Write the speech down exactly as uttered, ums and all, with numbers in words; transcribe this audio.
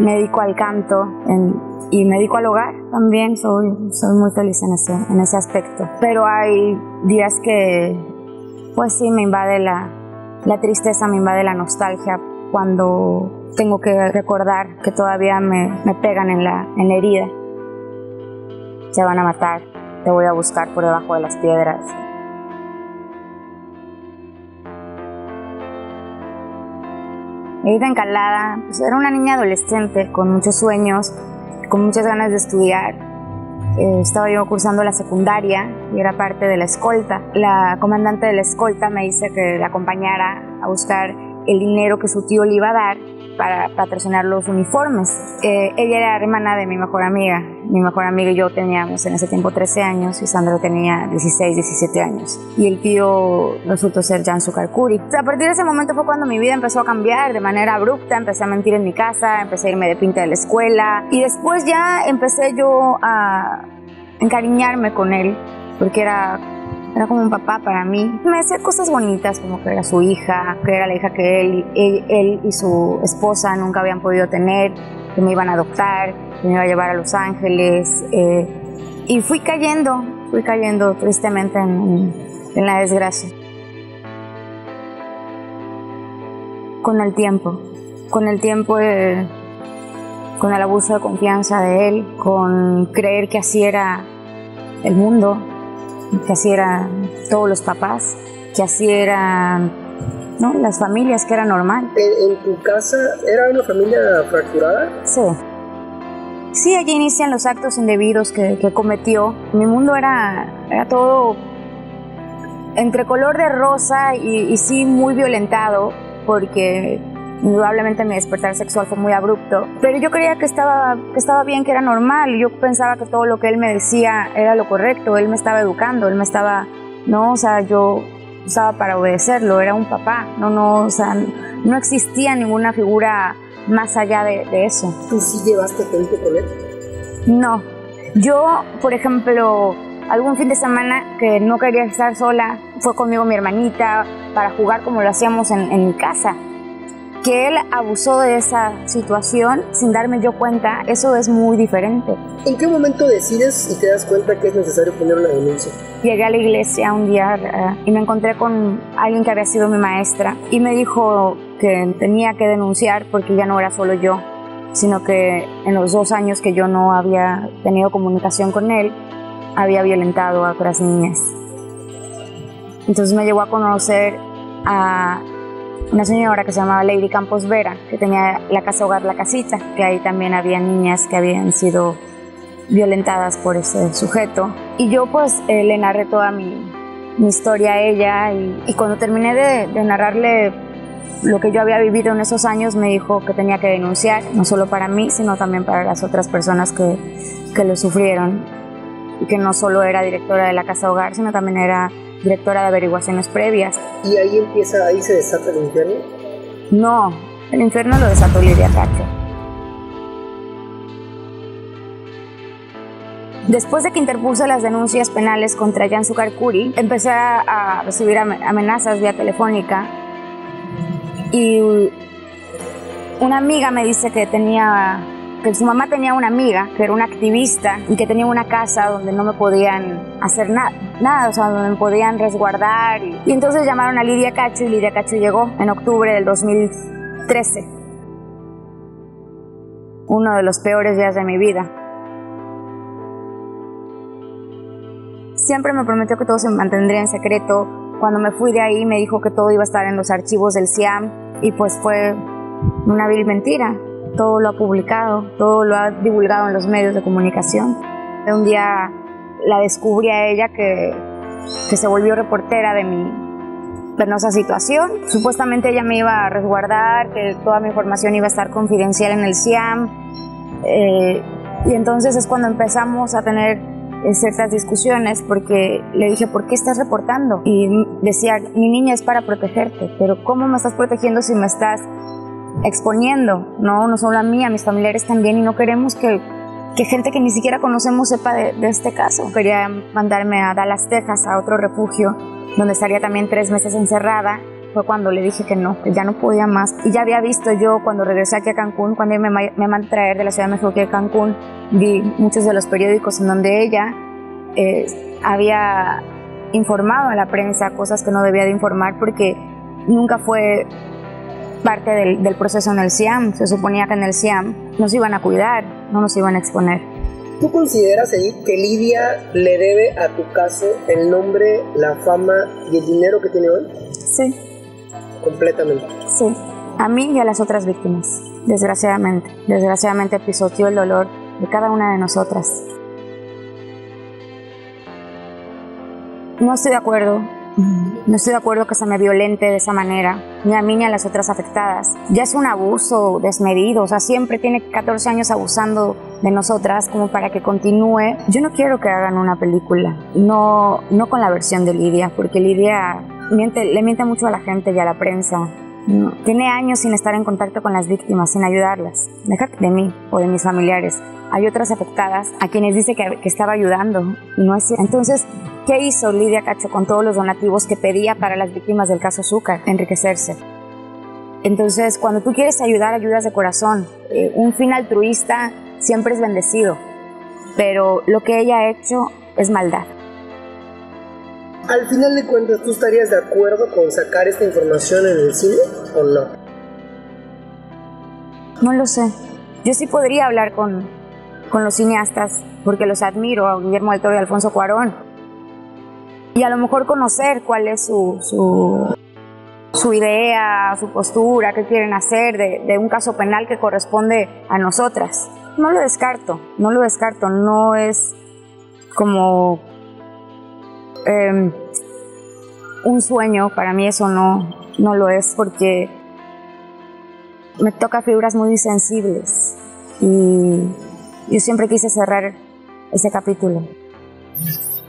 me dedico al canto en, y me dedico al hogar también. Soy, soy muy feliz en ese, en ese aspecto. Pero hay días que, pues sí, me invade la, la tristeza, me invade la nostalgia cuando tengo que recordar que todavía me, me pegan en la, en la herida. Se van a matar, te voy a buscar por debajo de las piedras. Edith Encalada, pues era una niña adolescente con muchos sueños, con muchas ganas de estudiar. Eh, estaba yo cursando la secundaria y era parte de la escolta. La comandante de la escolta me dice que la acompañara a buscar el dinero que su tío le iba a dar para patrocinar los uniformes. Eh, ella era hermana de mi mejor amiga. Mi mejor amiga y yo teníamos en ese tiempo trece años y Sandra tenía dieciséis, diecisiete años. Y el tío resultó ser Jan Sucarcuri. A partir de ese momento fue cuando mi vida empezó a cambiar de manera abrupta. Empecé a mentir en mi casa, empecé a irme de pinta de la escuela y después ya empecé yo a encariñarme con él porque era... Era como un papá para mí. Me decía cosas bonitas, como que era su hija, que era la hija que él, él, él y su esposa nunca habían podido tener, que me iban a adoptar, que me iba a llevar a Los Ángeles. Eh, y fui cayendo, fui cayendo tristemente en, en la desgracia. Con el tiempo, con el tiempo, eh, con el abuso de confianza de él, con creer que así era el mundo, que así eran todos los papás, que así eran, ¿no?, las familias, que era normal. ¿En, en tu casa era una familia fracturada? Sí. Sí, allí inician los actos indebidos que, que cometió. Mi mundo era, era todo entre color de rosa y, y sí muy violentado, porque indudablemente mi despertar sexual fue muy abrupto, pero yo creía que estaba, que estaba bien, que era normal. Yo pensaba que todo lo que él me decía era lo correcto. Él me estaba educando, él me estaba, no, o sea, yo estaba para obedecerlo, era un papá, no, no, o sea, no existía ninguna figura más allá de, de eso. ¿Tú sí llevaste tiempo con él? No, yo, por ejemplo, algún fin de semana que no quería estar sola, fue conmigo mi hermanita para jugar como lo hacíamos en, en mi casa. Que él abusó de esa situación sin darme yo cuenta, eso es muy diferente. ¿En qué momento decides y te das cuenta que es necesario poner una denuncia? Llegué a la iglesia un día uh, y me encontré con alguien que había sido mi maestra y me dijo que tenía que denunciar porque ya no era solo yo, sino que en los dos años que yo no había tenido comunicación con él, había violentado a otras niñas. Entonces me llevó a conocer a una señora que se llamaba Lady Campos Vera, que tenía la casa hogar La Casita, que ahí también había niñas que habían sido violentadas por ese sujeto. Y yo pues eh, le narré toda mi, mi historia a ella y, y cuando terminé de, de narrarle lo que yo había vivido en esos años, me dijo que tenía que denunciar, no solo para mí, sino también para las otras personas que, que lo sufrieron. Y que no solo era directora de la casa hogar, sino también era directora de averiguaciones previas. ¿Y ahí empieza, ahí se desata el infierno? No, el infierno lo desató Lidia Cacho. Después de que interpuse las denuncias penales contra Jan Sucarcuri, empecé a recibir amenazas vía telefónica y una amiga me dice que tenía, que su mamá tenía una amiga que era una activista y que tenía una casa donde no me podían hacer nada, nada, o sea, donde me podían resguardar. Y, y entonces llamaron a Lidia Cacho y Lidia Cacho llegó en octubre del dos mil trece. Uno de los peores días de mi vida. Siempre me prometió que todo se mantendría en secreto. Cuando me fui de ahí me dijo que todo iba a estar en los archivos del C I A M y pues fue una vil mentira. Todo lo ha publicado, todo lo ha divulgado en los medios de comunicación. Un día la descubrí a ella que, que se volvió reportera de mi penosa situación. Supuestamente ella me iba a resguardar, que toda mi información iba a estar confidencial en el C I A M. Eh, y entonces es cuando empezamos a tener ciertas discusiones porque le dije, ¿por qué estás reportando? Y decía, mi niña es para protegerte, pero ¿cómo me estás protegiendo si me estás exponiendo? No, no solo a mí, a mis familiares también, y no queremos que, que gente que ni siquiera conocemos sepa de, de este caso. Quería mandarme a Dallas, Texas, a otro refugio, donde estaría también tres meses encerrada fue cuando le dije que no, que ya no podía más. Y ya había visto yo cuando regresé aquí a Cancún, cuando me, me mandé a traer de la Ciudad de México aquí a Cancún, vi muchos de los periódicos en donde ella eh, había informado a la prensa cosas que no debía de informar porque nunca fue parte del, del proceso en el C I A M. Se suponía que en el C I A M nos iban a cuidar, no nos iban a exponer. ¿Tú consideras, Edith, que Lidia le debe a tu caso el nombre, la fama y el dinero que tiene hoy? Sí. Completamente. Sí, a mí y a las otras víctimas, desgraciadamente. Desgraciadamente pisoteó el dolor de cada una de nosotras. No estoy de acuerdo. No estoy de acuerdo que se me violente de esa manera, ni a mí ni a las otras afectadas. Ya es un abuso desmedido, o sea, siempre tiene catorce años abusando de nosotras como para que continúe. Yo no quiero que hagan una película, no, no con la versión de Lidia, porque Lidia miente, le miente mucho a la gente y a la prensa. No. Tiene años sin estar en contacto con las víctimas, sin ayudarlas. Déjate de mí o de mis familiares. Hay otras afectadas a quienes dice que, que estaba ayudando y no es cierto. Entonces, ¿qué hizo Lidia Cacho con todos los donativos que pedía para las víctimas del caso Zúcar? Enriquecerse. Entonces, cuando tú quieres ayudar, ayudas de corazón. Eh, un fin altruista siempre es bendecido, pero lo que ella ha hecho es maldad. Al final de cuentas, ¿tú estarías de acuerdo con sacar esta información en el cine o no? No lo sé. Yo sí podría hablar con, con los cineastas, porque los admiro, a Guillermo del Toro y Alfonso Cuarón. Y a lo mejor conocer cuál es su, su, su idea, su postura, qué quieren hacer de, de un caso penal que corresponde a nosotras. No lo descarto, no lo descarto, no es como eh, un sueño, para mí eso no, no lo es, porque me toca fibras muy sensibles y yo siempre quise cerrar ese capítulo.